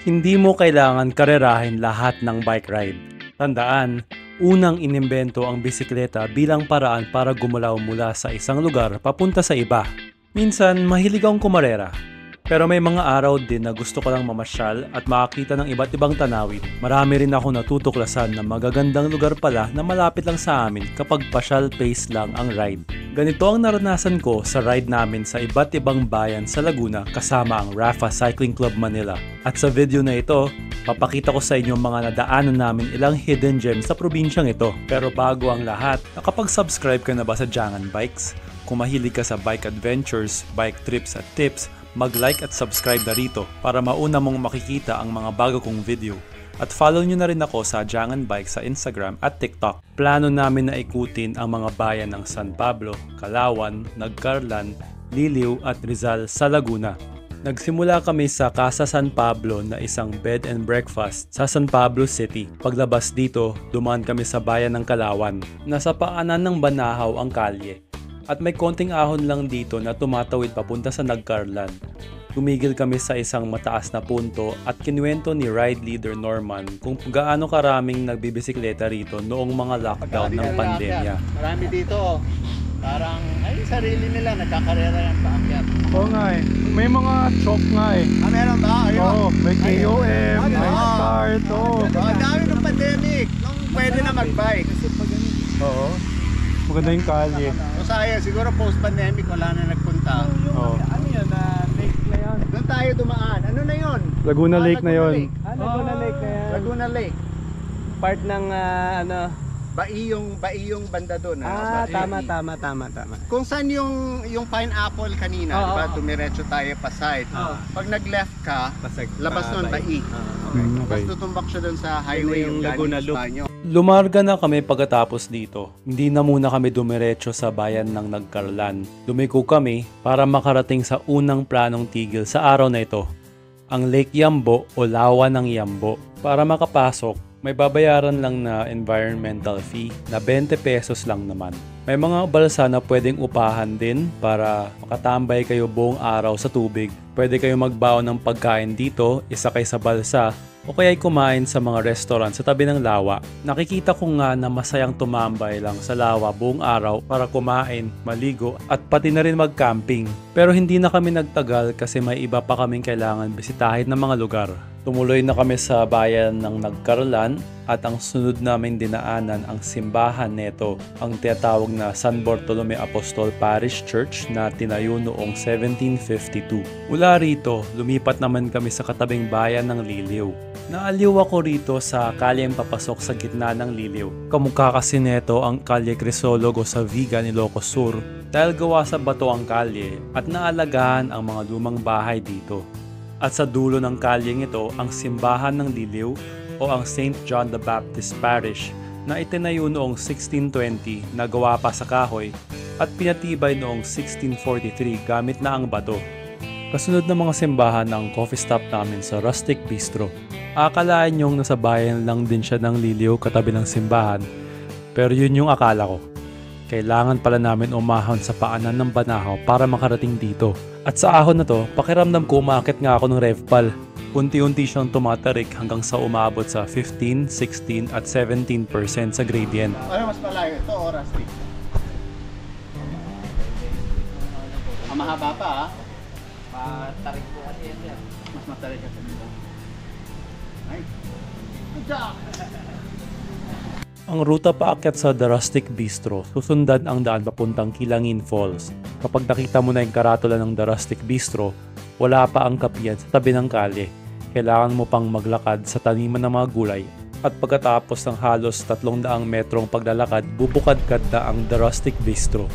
Hindi mo kailangan karerahin lahat ng bike ride. Tandaan, unang inimbento ang bisikleta bilang paraan para gumalaw mula sa isang lugar papunta sa iba. Minsan, mahilig akong kumarera. Pero may mga araw din na gusto ko lang mamasyal at makakita ng iba't ibang tanawin. Marami rin ako natutuklasan na magagandang lugar pala na malapit lang sa amin kapag pasyal pace lang ang ride. Ganito ang naranasan ko sa ride namin sa iba't ibang bayan sa Laguna kasama ang Rafa Cycling Club Manila. At sa video na ito, papakita ko sa inyo mga nadaanan namin ilang hidden gems sa probinsyang ito. Pero bago ang lahat, nakapag-subscribe ka na ba sa Jangan Bikes? Kung mahilig ka sa bike adventures, bike trips at tips, mag-like at subscribe na rito para mauna mong makikita ang mga bago kong video. At follow nyo na rin ako sa Jangan Bike sa Instagram at TikTok. Plano namin na ikutin ang mga bayan ng San Pablo, Calauan, Nagcarlan, Liliw at Rizal sa Laguna. Nagsimula kami sa Casa San Pablo na isang bed and breakfast sa San Pablo City. Paglabas dito, dumaan kami sa bayan ng Calauan. Nasa paanan ng Banahaw ang kalye. At may konting ahon lang dito na tumatawid papunta sa Nagcarlan. Tumigil kami sa isang mataas na punto at kinuwento ni ride leader Norman kung gaano karaming nagbibisikleta rito noong mga lockdown ng pandemya. Marami dito, parang ay sarili nila nagkakarera yung paakyat. Oo nga eh. May mga chalk nga eh. Ah, meron ba? Ayun. Oo, may KOM, may start, oo. Ang dami ng pandemic, nung pwede na mag-bike. Oo. Maganda yung kalye. O sayang, siguro post-pandemic wala na nagpunta. Oo. Ano yun? Lake na yun? Doon tayo dumaan. Ano na yun? Laguna Lake na yun. Laguna Lake na yan. Laguna Lake. Part ng ano? Baiyong banda doon. Tama. Kung saan yung pineapple kanina, Oo, diba? oo. Dumiretso tayo pa side. Oo. Pag nag-left ka, labas nun, Bai. Okay. Tapos tutumbak siya doon sa highway yung yung Laguna galing Loop. Banyo. Lumarga na kami pagkatapos dito. Hindi na muna kami dumiretso sa bayan ng Nagcarlan. Dumiko kami para makarating sa unang planong tigil sa araw na ito, ang Lake Yambo o Lawa ng Yambo. Para makapasok, may babayaran lang na environmental fee na 20 pesos lang naman. May mga balsa na pwedeng upahan din para makatambay kayo buong araw sa tubig. Pwede kayo magbaon ng pagkain dito, isakay sa balsa, o kaya'y kumain sa mga restaurant sa tabi ng lawa. Nakikita ko nga na masayang tumambay lang sa lawa buong araw para kumain, maligo, at pati na rin mag-camping. Pero hindi na kami nagtagal kasi may iba pa kaming kailangan bisitahin ng mga lugar. Tumuloy na kami sa bayan ng Nagcarlan at ang sunod naming dinaanan ang simbahan neto, ang tinatawag na San Bartolome Apostol Parish Church na tinayo noong 1752. Mula rito, lumipat naman kami sa katabing bayan ng Liliw. Naaliw ako rito sa kalyeng papasok sa gitna ng Liliw. Kamukha kasi neto ang kalye Crisologo sa Vigan, Ilocos Sur dahil gawa sa bato ang kalye at naalagaan ang mga lumang bahay dito. At sa dulo ng kalyeng ito ang simbahan ng Liliw o ang St. John the Baptist Parish na itinayo noong 1620 na gawa pa sa kahoy at pinatibay noong 1643 gamit na ang bato. Kasunod ng mga simbahan ng coffee stop namin sa Rustic Bistro. Akalain nyong nasa bayan lang din siya ng Liliw katabi ng simbahan, pero yun yung akala ko. Kailangan pala namin umahon sa paanan ng Banahaw para makarating dito. At sa ahon na to, pakiramdam ko umakit nga ako ng revpal. Unti-unti siyang tumatarik hanggang sa umabot sa 15, 16 at 17% sa gradient. Ano mas malayo? Ito o Rustic? Mahaba pa Tarik po kasi yan. Mas matarik kasi dito. Ay. Ajak! Ang ruta paakyat sa The Rustic Bistro, susundan ang daan papuntang Kilangin Falls. Kapag nakita mo na yung karatula ng The Rustic Bistro, wala pa ang kapiyan sa tabi ng kalye. Kailangan mo pang maglakad sa taniman ng mga gulay. At pagkatapos ng halos 300 metrong paglalakad, bubukadkad na ang The Rustic Bistro.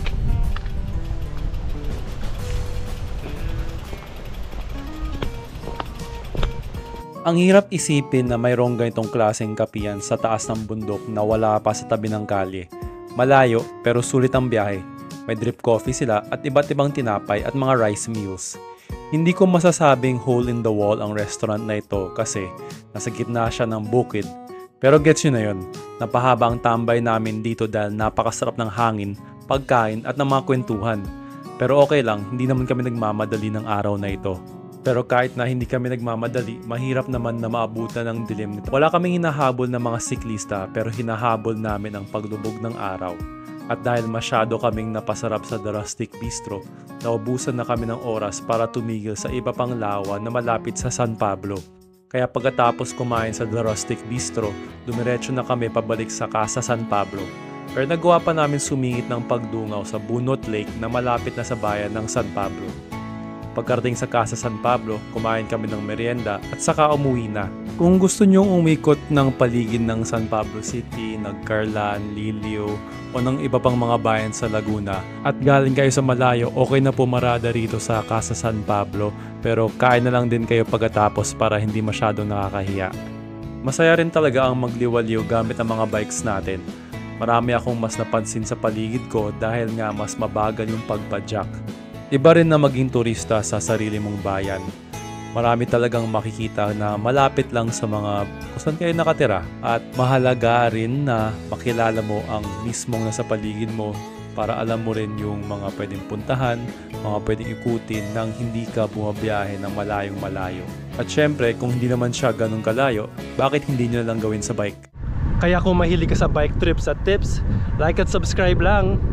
Ang hirap isipin na mayroong ganitong klaseng kapiyan sa taas ng bundok na wala pa sa tabi ng kalye. Malayo pero sulit ang biyahe. May drip coffee sila at iba't ibang tinapay at mga rice meals. Hindi ko masasabing hole in the wall ang restaurant na ito kasi nasa gitna siya ng bukid. Pero gets nyo na yun, napahaba ang tambay namin dito dahil napakasarap ng hangin, pagkain at ng mga kwentuhan. Pero okay lang, hindi naman kami nagmamadali ng araw na ito. Pero kahit na hindi kami nagmamadali, mahirap naman na maabutan ng dilim nito. Wala kaming hinahabol ng mga siklista pero hinahabol namin ang paglubog ng araw. At dahil masyado kaming napasarap sa The Rustic Bistro, naubusan na kami ng oras para tumigil sa iba pang lawa na malapit sa San Pablo. Kaya pagkatapos kumain sa The Rustic Bistro, dumiretso na kami pabalik sa Casa San Pablo. Pero nagawa pa namin sumingit ng pagdungaw sa Bunot Lake na malapit na sa bayan ng San Pablo. Pagkarating sa Casa San Pablo, kumain kami ng merienda at saka umuwi na. Kung gusto nyong umikot ng paligid ng San Pablo City, Nagcarlan, Liliu, o ng iba pang mga bayan sa Laguna at galing kayo sa malayo, okay na pumarada rito sa Casa San Pablo pero kain na lang din kayo pagkatapos para hindi masyadong nakakahiya. Masaya rin talaga ang magliwaliw gamit ang mga bikes natin. Marami akong mas napansin sa paligid ko dahil nga mas mabagal yung pagpadyak. Iba rin na maging turista sa sarili mong bayan. Marami talagang makikita na malapit lang sa mga kung saan kayo nakatira at mahalaga rin na makilala mo ang mismong nasa paligid mo para alam mo rin yung mga pwedeng puntahan, mga pwedeng ikutin nang hindi ka bumabiyahe ng malayong malayo. At syempre, kung hindi naman siya ganun kalayo, bakit hindi nyo lang gawin sa bike? Kaya kung mahilig ka sa bike trips at tips, like at subscribe lang.